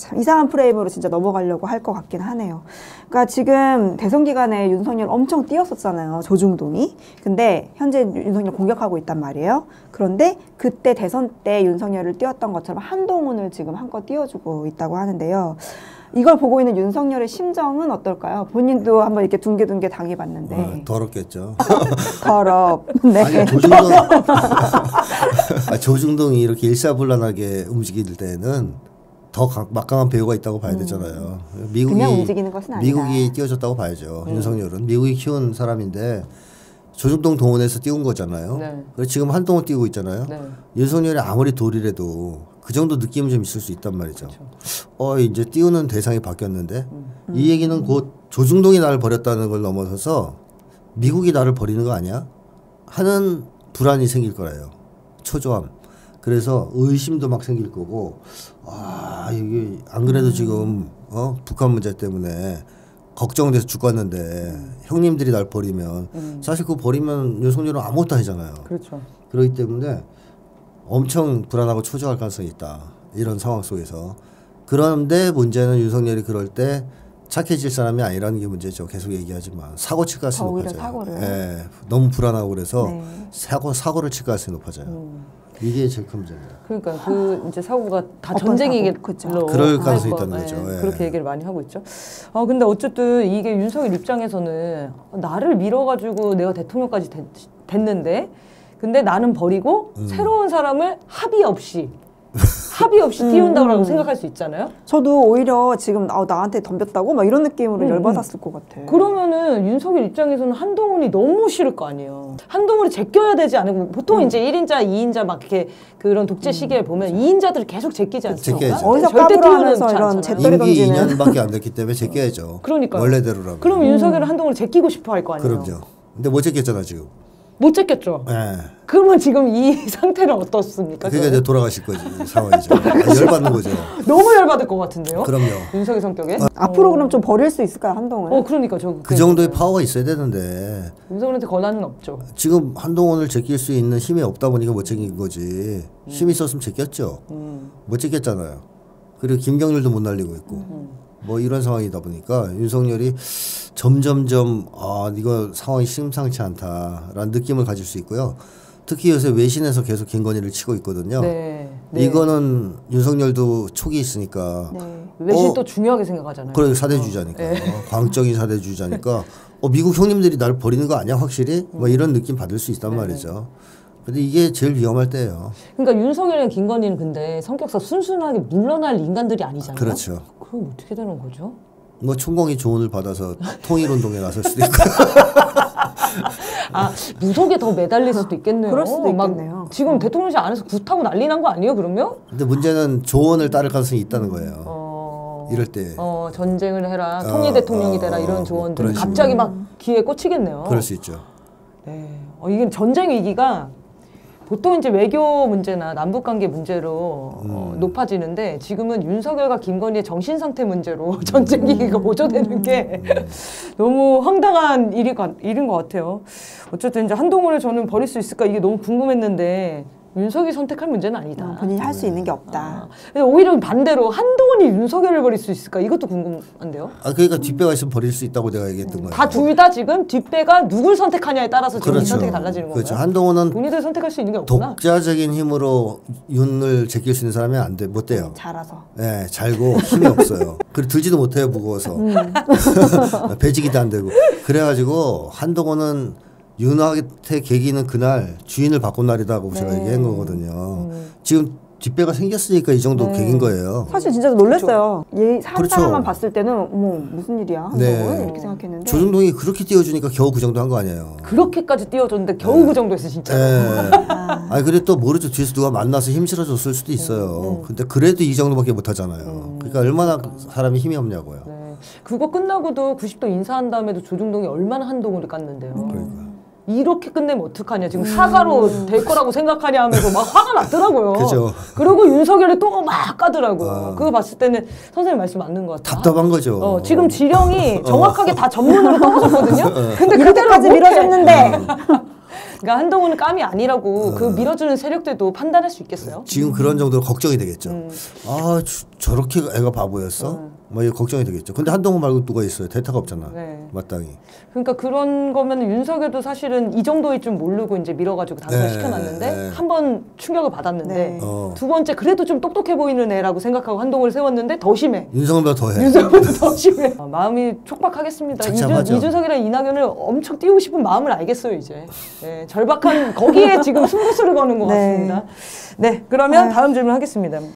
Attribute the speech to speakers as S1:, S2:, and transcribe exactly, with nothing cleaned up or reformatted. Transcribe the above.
S1: 참 이상한 프레임으로 진짜 넘어가려고 할 것 같긴 하네요. 그러니까 지금 대선 기간에 윤석열 엄청 뛰었었잖아요. 조중동이. 근데 현재 윤석열 공격하고 있단 말이에요. 그런데 그때 대선 때 윤석열을 띄웠던 것처럼 한동훈을 지금 한껏 띄워주고 있다고 하는데요. 이걸 보고 있는 윤석열의 심정은 어떨까요? 본인도 한번 이렇게 둥개둥개 당해봤는데.
S2: 어, 더럽겠죠.
S1: 더럽. 네.
S2: 아니, 조중동, 아, 조중동이 이렇게 일사불란하게 움직일 때는 더 강, 막강한 배우가 있다고 봐야 되잖아요. 음. 미국이,
S1: 그냥 움직이는 것은 아니다.
S2: 미국이 띄워줬다고 봐야죠.
S1: 음.
S2: 윤석열은. 미국이 키운 사람인데 조중동 동원해서 띄운 거잖아요. 네. 그래서 지금 한동훈 띄우고 있잖아요. 네. 윤석열이 아무리 도리래도 그 정도 느낌은 좀 있을 수 있단 말이죠. 그렇죠. 어 이제 띄우는 대상이 바뀌었는데 음. 이 얘기는 곧 조중동이 나를 버렸다는 걸 넘어서서 미국이 나를 버리는 거 아니야? 하는 불안이 생길 거예요. 초조함. 그래서 의심도 막 생길 거고 아 이게 안 그래도 음. 지금 어 북한 문제 때문에 걱정돼서 죽었는데 음. 형님들이 날 버리면 음. 사실 그거 버리면 윤석열은 아무것도 하잖아요. 그렇죠. 그렇기 때문에 엄청 불안하고 초조할 가능성이 있다. 이런 상황 속에서. 그런데 문제는 윤석열이 그럴 때 착해질 사람이 아니라는 게 문제죠. 계속 얘기하지만 사고 칠 가능성이 높아져요. 사고를. 예, 너무 불안하고 그래서 네. 사고 사고를 칠 가능성이 높아져요. 음. 이게 제일 큰 문제입니다.
S3: 그러니까 그 이제 사고가 다 전쟁이길로
S2: 그럴 가능성이 있다는 거죠.
S3: 네,
S2: 예.
S3: 그렇게 얘기를 많이 하고 있죠. 아 근데 어쨌든 이게 윤석열 입장에서는 나를 밀어가지고 내가 대통령까지 됐, 됐는데. 근데 나는 버리고 음. 새로운 사람을 합의 없이 합의 없이 띄운다고 음. 생각할 수 있잖아요.
S1: 저도 오히려 지금 아, 나한테 덤볐다고 막 이런 느낌으로 음. 열받았을 것 같아.
S3: 그러면은 윤석열 입장에서는 한동훈이 너무 싫을 거 아니에요. 한동훈이 제껴야 되지 않고 보통 음. 이제 일 인자, 이 인자 막 이렇게 그런 독재 시기에 음. 보면 이 인자들을 계속 제끼지 않습니까?
S1: 어디서 까불어 하면서 이런 재떨이 던지는.
S2: 임기 이 년밖에 안 됐기 때문에 제껴야죠.
S3: 그러니까
S2: 원래대로라면.
S3: 그럼 음. 윤석열은 한동훈을 제끼고 싶어 할 거 아니에요.
S2: 그럼요. 근데 못 제꼈잖아 지금.
S3: 못 제꼈죠. 네. 그러면 지금 이 상태는 어떻습니까?
S2: 그러니까 이제 돌아가실 거지 상황이죠. 열받는 거죠.
S3: 너무 열받을 것 같은데요.
S2: 그럼요.
S3: 윤석열 성격에.
S1: 어. 앞으로 그럼 좀 버릴 수 있을까요 한동훈?
S3: 어 그러니까 저.
S2: 그 정도의 파워가 있어야 되는데.
S3: 윤석열한테 권한은 없죠.
S2: 지금 한동훈을 제낄 수 있는 힘이 없다 보니까 못 제낀 거지. 음. 힘이 있었으면 제꼈죠. 음. 못 제꼈잖아요. 그리고 김경률도 못 날리고 있고. 음. 뭐 이런 상황이다 보니까 윤석열이 점점점 아 이거 상황이 심상치 않다라는 느낌을 가질 수 있고요. 특히 요새 외신에서 계속 김건희를 치고 있거든요. 네, 네. 이거는 윤석열도 촉이 있으니까
S3: 네. 외신 어, 또 중요하게 생각하잖아요.
S2: 그래 사대주자니까 어, 네. 광적인 사대주자니까 어, 미국 형님들이 날 버리는 거 아니야 확실히? 음. 뭐 이런 느낌 받을 수 있단 네. 말이죠. 근데 이게 제일 위험할 때예요.
S3: 그러니까 윤석열이랑 김건희는 근데 성격상 순순하게 물러날 인간들이 아니잖아요.
S2: 그렇죠.
S3: 그럼 어떻게 되는 거죠?
S2: 뭐 총공이 조언을 받아서 통일운동에 나설 수도 있고.
S3: 아 무속에 더 매달릴 수도 있겠네요.
S1: 그럴 수도 있겠네요.
S3: 막 지금 대통령실 안에서 굿하고 난리 난 거 아니에요 그러면?
S2: 근데 문제는 조언을 따를 가능성이 있다는 거예요.
S3: 어...
S2: 이럴 때.
S3: 어 전쟁을 해라, 통일 대통령이
S2: 어,
S3: 되라
S2: 어,
S3: 이런 조언들
S2: 어,
S3: 갑자기 막 귀에 꽂히겠네요.
S2: 그럴 수 있죠.
S3: 네. 어, 이게 전쟁 위기가 보통 이제 외교 문제나 남북 관계 문제로 음. 어, 높아지는데 지금은 윤석열과 김건희의 정신 상태 문제로 전쟁 위기가 고조되는 게 음. 너무 황당한 일이, 일인 것 같아요. 어쨌든 이제 한동훈을 저는 버릴 수 있을까 이게 너무 궁금했는데 윤석이 선택할 문제는 아니다.
S1: 어, 본인이 할 수 있는 게 없다.
S3: 아, 오히려 반대로 한동훈이 윤석열을 버릴 수 있을까 이것도 궁금한데요.
S2: 아 그러니까 뒷배가 있으면 버릴 수 있다고 내가 얘기했던 거예요.
S3: 다 둘 다 지금 뒷배가 누굴 선택하냐에 따라서 지금
S2: 그렇죠.
S3: 선택이 달라지는 거예요.
S2: 그렇죠. 한동훈은
S3: 본인들 선택할 수 있는 게 없구나.
S2: 독자적인 힘으로 윤을 제낄 수 있는 사람이 안 돼, 못 돼요.
S1: 잘아서.
S2: 네, 잘고 힘이 없어요. 그리고 들지도 못해요, 무거워서. 음. 배지기도 안 되고. 그래가지고 한동훈은 윤한테 계기는 그날 주인을 바꾼 날이다고 네. 제가 얘기한 거거든요. 음. 지금 뒷배가 생겼으니까 이 정도 네. 계기인 거예요.
S1: 사실 진짜 놀랐어요. 얘 한
S2: 그렇죠.
S1: 사람만 봤을 때는 어머 무슨 일이야?
S2: 네.
S1: 이렇게 생각했는데
S2: 조중동이 그렇게 띄워주니까 겨우 그 정도 한 거 아니에요.
S3: 그렇게까지 띄워줬는데 겨우 네. 그 정도 했어 진짜.
S2: 네. 아. 아니 그래 또 모르죠. 뒤에서 누가 만나서 힘 실어줬을 수도 있어요. 음, 음. 근데 그래도 이 정도밖에 못 하잖아요. 음. 그러니까 얼마나 사람이 힘이 없냐고요.
S3: 네. 그거 끝나고도 구십 도 인사한 다음에도 조중동이 얼마나 한동훈을 깠는데요.
S2: 음. 그러니까.
S3: 이렇게 끝내면 어떡하냐. 지금 사과로 음. 될 거라고 생각하냐 하면서 막 화가 났더라고요.
S2: 그죠.
S3: 그리고 윤석열이 또 막 까더라고요.
S2: 어.
S3: 그거 봤을 때는 선생님 말씀 맞는 것 같아요.
S2: 답답한 거죠.
S3: 어, 지금 지령이 정확하게 다 전문으로 떠오셨거든요. 근데
S1: 그때까지 밀어줬는데.
S3: 그러니까 한동훈은 깜이 아니라고 어. 그 밀어주는 세력들도 판단할 수 있겠어요?
S2: 지금 그런 정도로 걱정이 되겠죠. 음. 아 저, 저렇게 애가 바보였어? 음. 뭐 이게 걱정이 되겠죠. 근데 한동훈 말고 누가 있어요? 대타가 없잖아. 네. 마땅히.
S3: 그러니까 그런 거면 윤석열도 사실은 이 정도일 줄 모르고 이제 밀어가지고 당선시켜놨는데 네. 한 번 충격을 받았는데 네. 어. 두 번째 그래도 좀 똑똑해 보이는 애라고 생각하고 한동훈을 세웠는데 더 심해.
S2: 윤석열보다 더 해.
S3: 윤석열보다 더 심해. 어, 마음이 촉박하겠습니다. 이준, 이준석이랑 이낙연을 엄청 띄우고 싶은 마음을 알겠어요 이제. 네, 절박한 거기에 지금 승부수를 거는 것 네. 같습니다. 네, 그러면 다음 질문 하겠습니다.